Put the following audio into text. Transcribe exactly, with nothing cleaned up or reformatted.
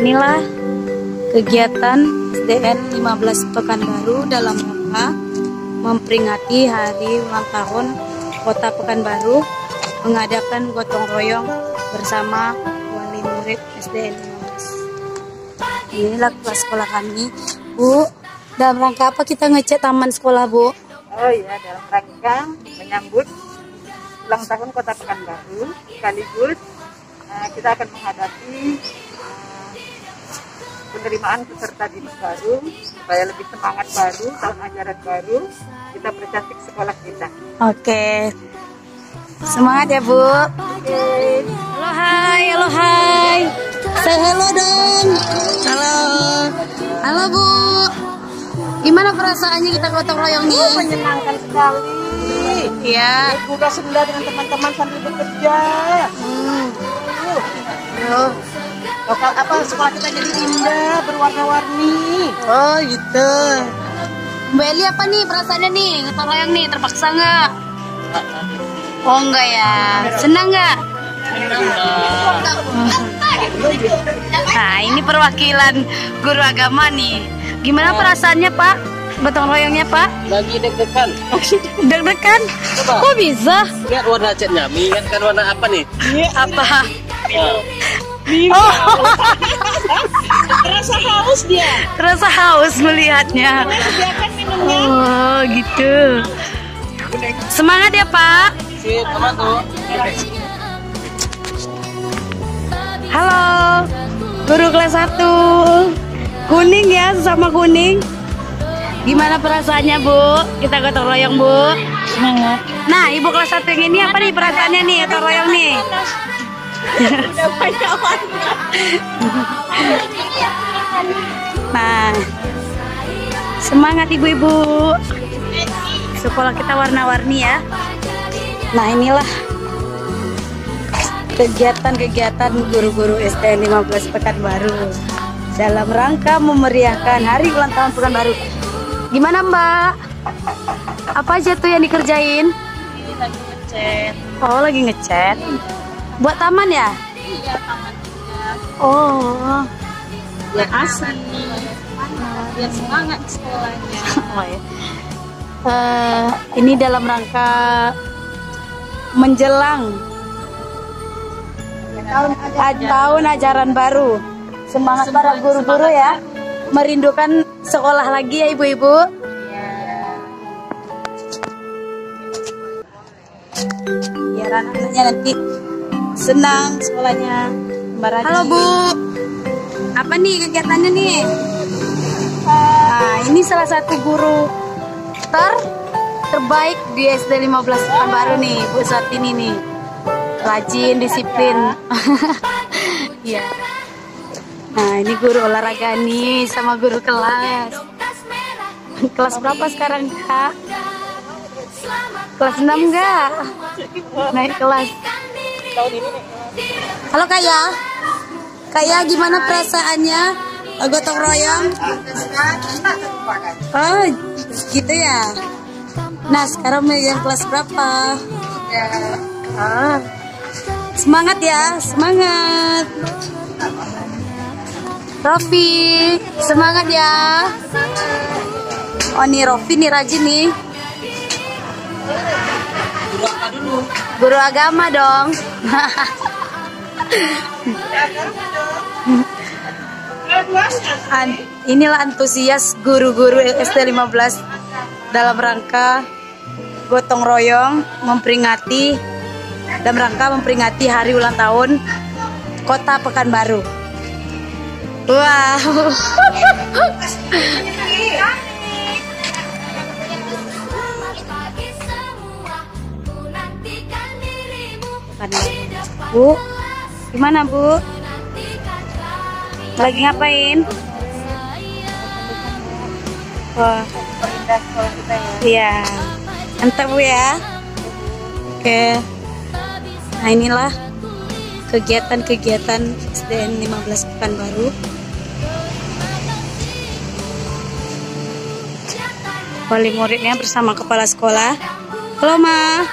inilah kegiatan S D N lima belas Pekanbaru dalam rangka memperingati hari ulang tahun Kota Pekanbaru, mengadakan gotong royong bersama wali murid S D N lima belas. Inilah kelas sekolah kami, Bu. Dalam rangka apa kita ngecat taman sekolah, Bu? Oh iya, dalam rangka menyambut ulang tahun Kota Pekanbaru, sekaligus uh, kita akan menghadapi uh, penerimaan peserta didik baru supaya lebih semangat baru, tahun ajaran baru, kita percantik sekolah kita. Oke, semangat ya, Bu. Oke. Halo, hai, halo, hai. Say hello dong. Halo, halo, Bu. Gimana perasaannya kita gotong royong nih? Oh, menyenangkan sekali. Iya. Buka senda dengan teman-teman sambil bekerja. Hmm. Uh. Lokal apa sekolah kita jadi indah, berwarna-warni. Oh gitu. Mbak Eli apa nih perasaannya nih gotong royong nih, terpaksa nggak? Oh enggak ya, senang nggak? Nah ini perwakilan guru agama nih. Gimana perasaannya Pak? Gotong royongnya Pak? Lagi deg-degan. Deg-degan? Kok bisa? Lihat warna catnya, mengingatkan warna apa nih? Apa? Nah. Oh. Terasa haus dia. Terasa haus melihatnya. Oh gitu. Semangat ya Pak. Sip, apa tuh? Halo, guru kelas satu. Kuning ya, sama kuning. Gimana perasaannya Bu? Kita gotong royong Bu. Semangat. Nah, ibu kelas satu yang ini apa nih perasaannya nih gotong royong nih? Udah banyak warna. Nah, semangat ibu-ibu. Sekolah kita warna-warni ya. Nah inilah kegiatan-kegiatan guru-guru S D N lima belas Pekanbaru dalam rangka memeriahkan hari ulang tahun Pekanbaru. Gimana Mbak? Apa aja tuh yang dikerjain? Lagi ngecat. Oh lagi ngecat. Buat taman ya? Iya, taman juga. Oh. Biar asri. Biar semangat di sekolahnya. Oh, ya. Uh, ini dalam rangka menjelang Tahun aj- tahun ajaran baru. Semangat para guru-guru ya. Merindukan sekolah lagi ya ibu-ibu. Biar anak-anaknya nanti senang sekolahnya. Halo Bu. Apa nih kegiatannya nih? Nah, ini salah satu guru ter terbaik di S D lima belas Pekanbaru nih, Bu saat ini nih. Rajin, disiplin. Iya. Nah, ini guru olahraga nih sama guru kelas. Kelas berapa sekarang, Kak? Kelas enam enggak? Naik kelas. Halo Kak ya. Kak ya, gimana perasaannya gotong royong? Oh, gitu ya. Nah, sekarang yang kelas berapa? Ah. Semangat ya, semangat. Rofi, semangat ya. Oh nih Rofi nih rajin nih. Guru agama dong. An inilah antusias guru-guru S D lima belas dalam rangka gotong royong memperingati dalam rangka memperingati hari ulang tahun Kota Pekanbaru. Wow. Bu, gimana Bu? Lagi ngapain? Wah, Perindah sekolah kita ya. iya. Mantap Bu ya. Oke. Nah inilah kegiatan-kegiatan S D N lima belas Pekanbaru. Wali muridnya bersama kepala sekolah. Halo Ma.